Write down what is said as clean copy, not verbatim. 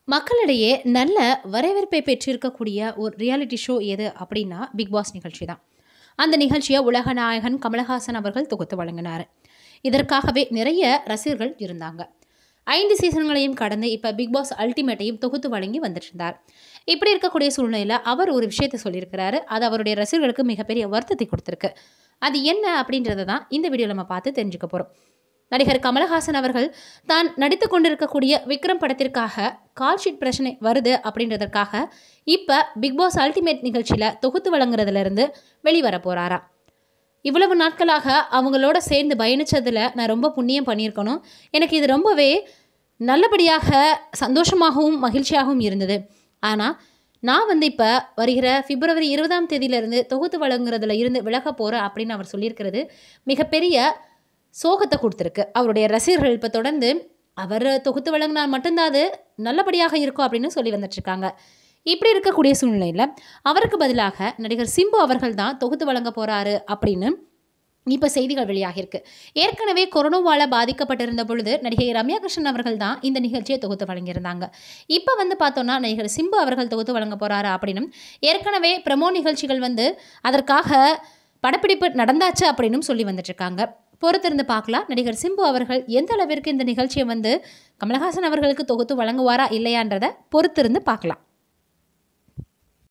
மக்களிடையே நல்ல வரவேற்பை பெற்றிருக்கக்கூடிய ஒரு ரியாலிட்டி ஷோ எது அப்படின்னா பிக் பாஸ் நிகழ்ச்சி தான். அந்த நிகழ்ச்சியை உலக நாயகன் கமலஹாசன் அவர்கள் தொகுத்து வழங்கினார். இதற்காகவே நிறைய ரசிகர்கள் இருந்தாங்க. 5 சீசன்களையும் கடந்து இப்போ பிக் பாஸ் அல்டிமேட்டையும் தொகுத்து வழங்கி வந்துட்டு இருந்தார். இப்படி இருக்கக்கூடிய சூழ்நிலையில் அவர் ஒரு விஷயத்தை சொல்லியிருக்கிறாரு. அது அவருடைய ரசிகர்களுக்கு மிகப்பெரிய வருத்தத்தை கொடுத்துருக்கு. அது என்ன அப்படின்றத தான் இந்த வீடியோவில் நம்ம பார்த்து தெரிஞ்சுக்க போகிறோம். நடிகர் கமலஹாசன் அவர்கள் தான் நடித்து கொண்டிருக்கக்கூடிய விக்ரம் படத்திற்காக கால்ஷீட் பிரச்சனை வருது அப்படின்றதற்காக இப்போ பிக் பாஸ் அல்டிமேட் நிகழ்ச்சியில் தொகுத்து வழங்குறதுலேருந்து வெளிவர போகிறாரா. இவ்வளவு நாட்களாக அவங்களோட சேர்ந்து பயணித்ததில் நான் ரொம்ப புண்ணியம் பண்ணியிருக்கணும். எனக்கு இது ரொம்பவே நல்லபடியாக சந்தோஷமாகவும் மகிழ்ச்சியாகவும் இருந்தது. ஆனால் நான் இப்போ வருகிற பிப்ரவரி 20ஆம் தேதியிலிருந்து தொகுத்து வழங்குறதுல இருந்து விலக போகிறேன் அப்படின்னு அவர் சொல்லியிருக்கிறது மிகப்பெரிய சோகத்தை கொடுத்துருக்கு. அவருடைய ரசிகர்கள் இப்போ தொடர்ந்து அவர் தொகுத்து வழங்கினால் மட்டும்தான் அது நல்லபடியாக இருக்கும் அப்படின்னு சொல்லி வந்துட்டுருக்காங்க. இப்படி இருக்கக்கூடிய சூழ்நிலையில் அவருக்கு பதிலாக நடிகர் சிம்பு அவர்கள் தான் தொகுத்து வழங்க போகிறாரு அப்படின்னு இப்போ செய்திகள் வெளியாகிருக்கு. ஏற்கனவே கொரோனாவால் பாதிக்கப்பட்டிருந்த பொழுது நடிகை ரம்யா கிருஷ்ணன் அவர்கள் தான் இந்த நிகழ்ச்சியை தொகுத்து வழங்கியிருந்தாங்க. இப்போ பார்த்தோன்னா நடிகர் சிம்பு அவர்கள் தொகுத்து வழங்க போகிறாரு அப்படின்னு ஏற்கனவே ப்ரமோ நிகழ்ச்சிகள் அதற்காக படப்பிடிப்பு நடந்தாச்சு அப்படின்னு சொல்லி வந்துட்டுருக்காங்க. பொறுத்திருந்து பார்க்கலாம் நடிகர் சிம்பு அவர்கள் எந்த அளவிற்கு இந்த நிகழ்ச்சியை கமலஹாசன் அவர்களுக்கு தொகுத்து வழங்குவாரா இல்லையான்றதை பொறுத்திருந்து பார்க்கலாம்.